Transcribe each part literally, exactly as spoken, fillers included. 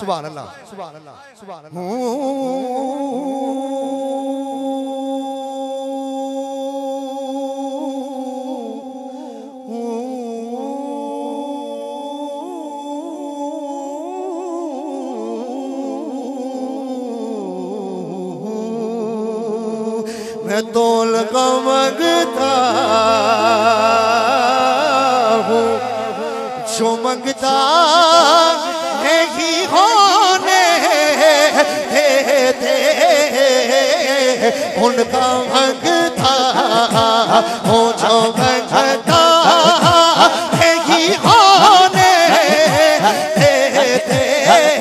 सुभान अल्लाह सुभान अल्लाह सुभान अल्लाह। मैं तोल का मंगता हूँ जो मंगता नहीं होने देते उनका मंगता हूँ जो मंगता नहीं होने देते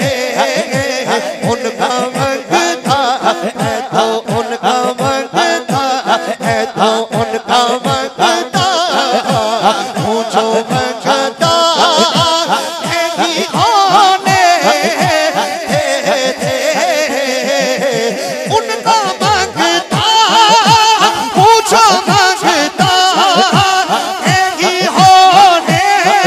उनका मंगता है तो उनका मंगता है तो उनका मंगता हूँ जो मंगता नहीं होने देते उनका मंगता हूँ जो मंगता नहीं होने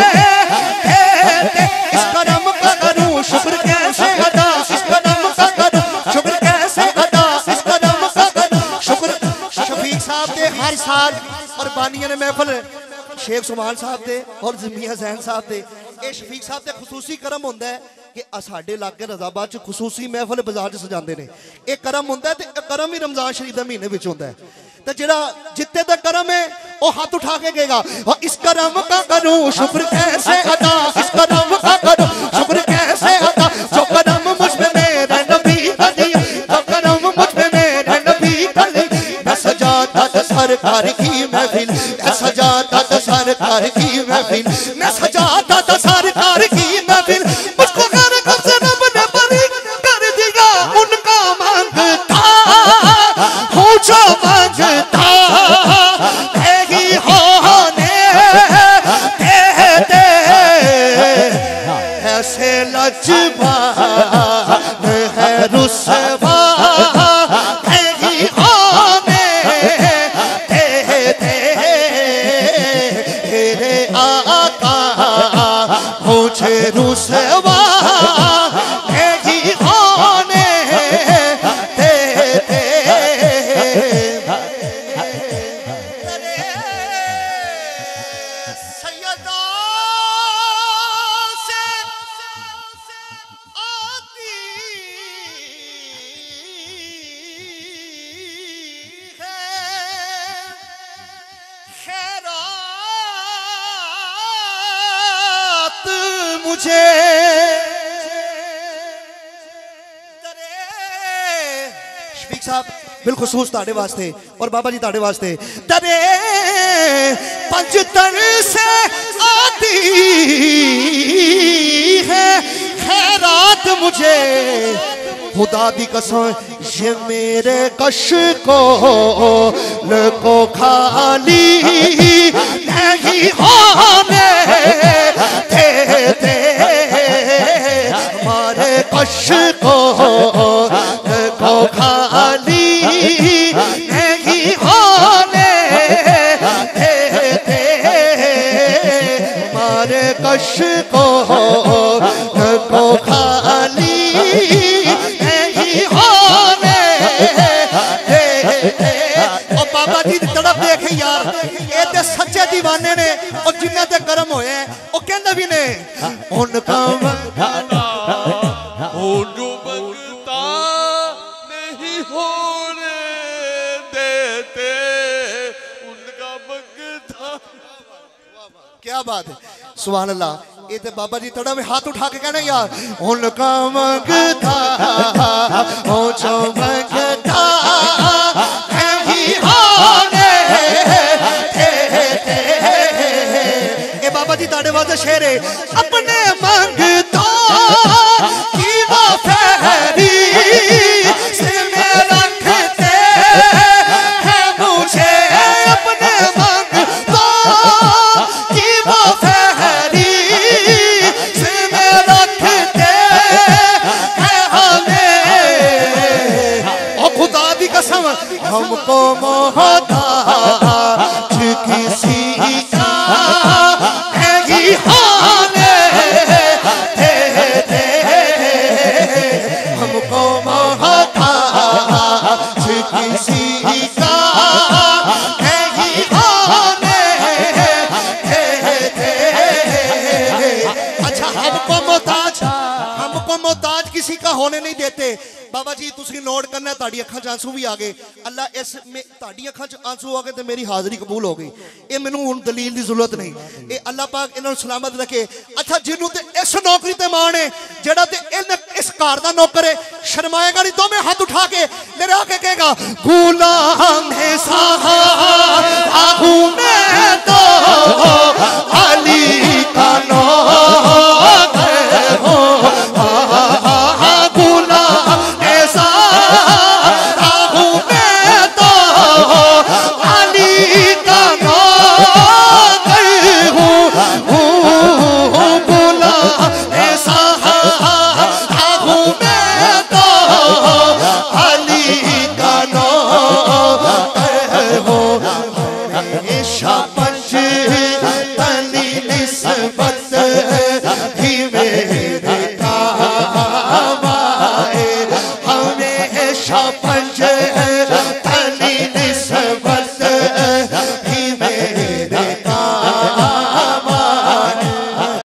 देते। इस कदम का करूँ शुक्र कैसे अदा, इस कदम का करूँ शुक्र कैसे अदा, इस कदम का करूँ शुक्र। शफीक साहब के हर साल और बानिया ने महफल शेख सुमान साहब दे और मियां जैन साहब दे ये शफीक साहब दे खुसूसी करम होंदा है कि साडे इलाके रज़ाबाद च खुसूसी महफल बाजार च सजांदे ने। ये करम होंदा है ते करम ही रमजान शरीफ दे महीने विच होंदा है ते जेड़ा जित्ते दा करम है वो हाथ उठा के गएगा और इस करम का करूं शुक्र कैसे अदा, इस करम का करूं शुक्र कैसे अदा जो करम मुझ पे मेरे नबी का दिया, जो करम मुझ पे मेरे नबी का दिया। मैं सजाता था सरकार की महफिल, मैं सजाता था सरकार की महफिल, मैं सजाता था सरकार की महफिल। मुझको घर कब से रब ने बरी कर दिया उनका मांगता हूँ जो मांगता नहीं होने देते ऐसे लज्जबान है रुसवा नहीं होने देते तेरे आका मुझे रुसवा नहीं होने देते। सैयदा से आती है खैरात मुझे शफीक साहब बिलखुसूस ताड़े वास्ते और बाबा जी ताड़े वास्ते तरे पंचतन से आती है खैरात मुझे खुदा दी कसम ये मेरे कश को को खाली नहीं होने देते हमारे कश को को खाली नहीं होने देते हमारे कश को को खाली नहीं होने देते। और बाबा जी दी तड़प देखे यार ये ते सच्चे दीवाने ने और जिन्ना ते कर्म होए वो कहंदे भी ने उनका मंगता ओ जो मंगता नहीं होने देते उनका मंगता। क्या बात है सुभान अल्लाह। ये ते बाबा जी तड़ा में हाथ उठा के कहना यार उनका मंगता ओ जो मंगता नहीं होने देते। ये बाबा जी ताड़े वास्ते शेर है अपने मंगता की वो फहरी से में रखते हैं मुझे अपने मंगता की वो फहरी से में रखते हैं हमें। और खुदा दी कसम हमको मोहताज किसी का नहीं होने देते पैदा होने नहीं देते। बाबा जी तुसी नोट करना, ताड़ी अखां च आंसू भी आ गए। अल्लाह इस में ताड़ी अखां च आंसू आ गए तो मेरी हाज़री कबूल हो गई। ये मैनू हुण दलील की जरूरत नहीं, ये अल्लाह पाक इन्हां नूं सलामत रखे। अच्छा जिन्हों ते इस नौकरी ते माण है, जेड़ा ते इन इस घर दा नौकर है, शर्माएगा नहीं। दोवें हाथ उठा के मेरे आके कहेगा गुलाम है साहू मैं तो अली का नौकर हूं। Shop